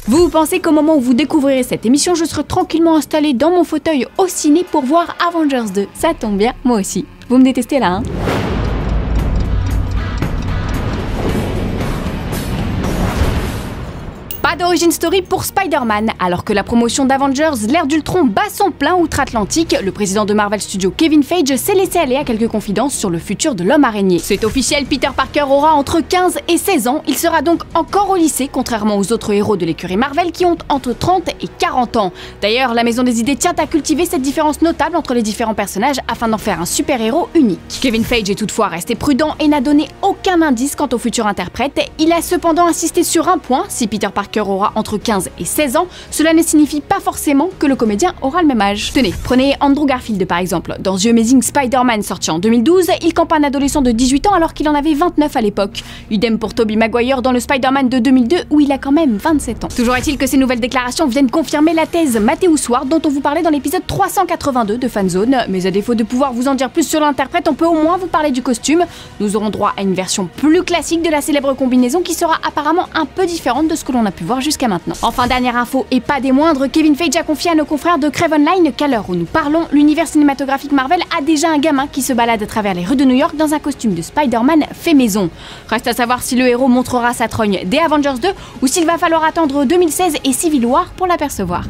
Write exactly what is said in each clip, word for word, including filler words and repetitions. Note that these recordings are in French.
Vous pensez qu'au moment où vous découvrirez cette émission, je serai tranquillement installé dans mon fauteuil au ciné pour voir Avengers deux. Ça tombe bien, moi aussi. Vous me détestez là, hein? Pas d'origin story pour Spider-Man. Alors que la promotion d'Avengers, l'ère d'Ultron bat son plein outre-Atlantique, le président de Marvel Studios, Kevin Feige, s'est laissé aller à quelques confidences sur le futur de l'homme araignée. C'est officiel, Peter Parker aura entre quinze et seize ans. Il sera donc encore au lycée, contrairement aux autres héros de l'écurie Marvel qui ont entre trente et quarante ans. D'ailleurs, la Maison des Idées tient à cultiver cette différence notable entre les différents personnages afin d'en faire un super-héros unique. Kevin Feige est toutefois resté prudent et n'a donné aucun indice quant au futur interprète. Il a cependant insisté sur un point: si Peter Parker aura entre quinze et seize ans, cela ne signifie pas forcément que le comédien aura le même âge. Tenez, prenez Andrew Garfield par exemple. Dans The Amazing Spider-Man sorti en deux mille douze, il campe un adolescent de dix-huit ans alors qu'il en avait vingt-neuf à l'époque. Idem pour Tobey Maguire dans le Spider-Man de deux mille deux où il a quand même vingt-sept ans. Toujours est-il que ces nouvelles déclarations viennent confirmer la thèse Matthew Ward dont on vous parlait dans l'épisode trois cent quatre-vingt-deux de Fanzone, mais à défaut de pouvoir vous en dire plus sur l'interprète, on peut au moins vous parler du costume. Nous aurons droit à une version plus classique de la célèbre combinaison qui sera apparemment un peu différente de ce que l'on a pu voir jusqu'à maintenant. Enfin, dernière info et pas des moindres, Kevin Feige a confié à nos confrères de Crave Online qu'à l'heure où nous parlons, l'univers cinématographique Marvel a déjà un gamin qui se balade à travers les rues de New York dans un costume de Spider-Man fait maison. Reste à savoir si le héros montrera sa trogne dès Avengers deux ou s'il va falloir attendre deux mille seize et Civil War pour l'apercevoir.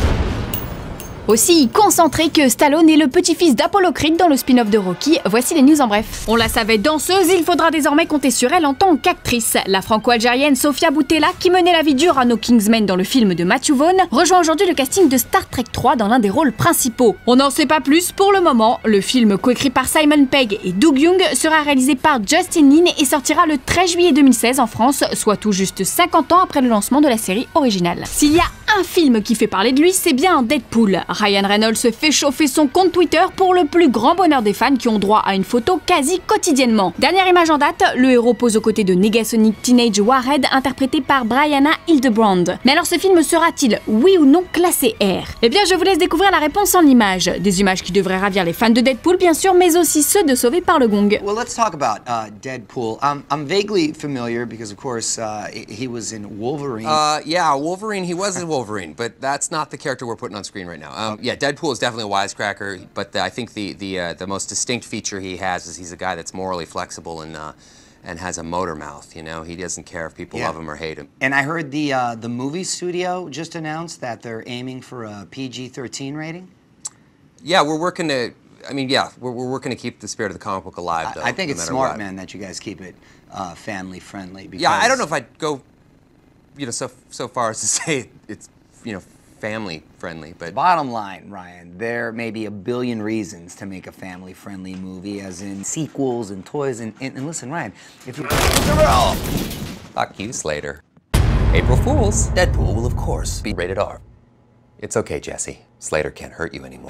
Aussi concentré que Stallone est le petit-fils d'Apollo Creed dans le spin-off de Rocky, voici les news en bref. On la savait danseuse, il faudra désormais compter sur elle en tant qu'actrice. La franco-algérienne Sofia Boutella, qui menait la vie dure à nos Kingsmen dans le film de Matthew Vaughn, rejoint aujourd'hui le casting de Star Trek trois dans l'un des rôles principaux. On n'en sait pas plus pour le moment. Le film, coécrit par Simon Pegg et Doug Young, sera réalisé par Justin Lin et sortira le treize juillet deux mille seize en France, soit tout juste cinquante ans après le lancement de la série originale. S'il y a un film qui fait parler de lui, c'est bien Deadpool. Ryan Reynolds se fait chauffer son compte Twitter pour le plus grand bonheur des fans qui ont droit à une photo quasi quotidiennement. Dernière image en date, le héros pose aux côtés de Negasonic Teenage Warhead interprété par Brianna Hildebrand. Mais alors ce film sera-t-il, oui ou non, classé R? Eh bien je vous laisse découvrir la réponse en images. Des images qui devraient ravir les fans de Deadpool bien sûr, mais aussi ceux de Sauvé par le Gong. Well, let's talk about uh, Deadpool. Um, I'm vaguely familiar because of course uh, he was in Wolverine. Uh, yeah, Wolverine, he was in Wolverine, but that's not the character we're putting on screen right now. Um, yeah, Deadpool is definitely a wisecracker, but the, I think the the uh, the most distinct feature he has is he's a guy that's morally flexible and uh, and has a motor mouth. You know, he doesn't care if people Yeah. love him or hate him. And I heard the uh, the movie studio just announced that they're aiming for a P G thirteen rating. Yeah, we're working to. I mean, yeah, we're we're working to keep the spirit of the comic book alive. Though, I, I think no it's matter smart, what. man, that you guys keep it uh, family friendly. Because Yeah, I don't know if I'd go, you know, so so far as to say it's you know family friendly, but Bottom line, Ryan, there may be a billion reasons to make a family-friendly movie, as in sequels and toys. And, and, and listen, Ryan, if you... fuck you, Slater. April Fools. Deadpool will of course be rated R. It's okay, Jesse. Slater can't hurt you anymore.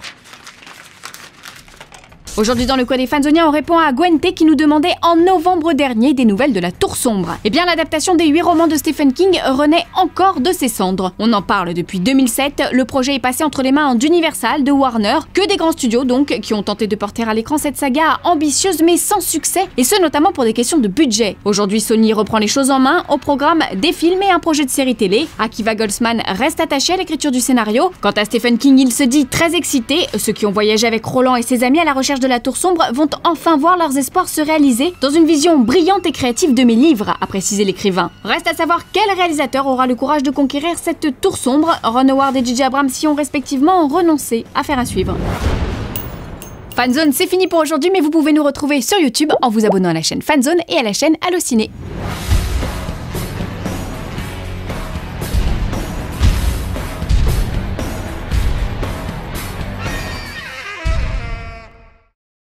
Aujourd'hui dans le Quoi des Fanzoniens, on répond à Gwen T qui nous demandait en novembre dernier des nouvelles de la Tour Sombre. Eh bien l'adaptation des huit romans de Stephen King renaît encore de ses cendres. On en parle depuis deux mille sept, le projet est passé entre les mains d'Universal, de Warner, que des grands studios donc, qui ont tenté de porter à l'écran cette saga ambitieuse mais sans succès, et ce notamment pour des questions de budget. Aujourd'hui Sony reprend les choses en main, au programme des films et un projet de série télé. Akiva Goldsman reste attaché à l'écriture du scénario. Quant à Stephen King, il se dit très excité, ceux qui ont voyagé avec Roland et ses amis à la recherche de de la Tour Sombre vont enfin voir leurs espoirs se réaliser dans une vision brillante et créative de mes livres, a précisé l'écrivain. Reste à savoir quel réalisateur aura le courage de conquérir cette Tour Sombre. Ron Howard et J J Abrams y ont respectivement renoncé. Affaire à suivre. Fanzone, c'est fini pour aujourd'hui, mais vous pouvez nous retrouver sur YouTube en vous abonnant à la chaîne Fanzone et à la chaîne Allociné.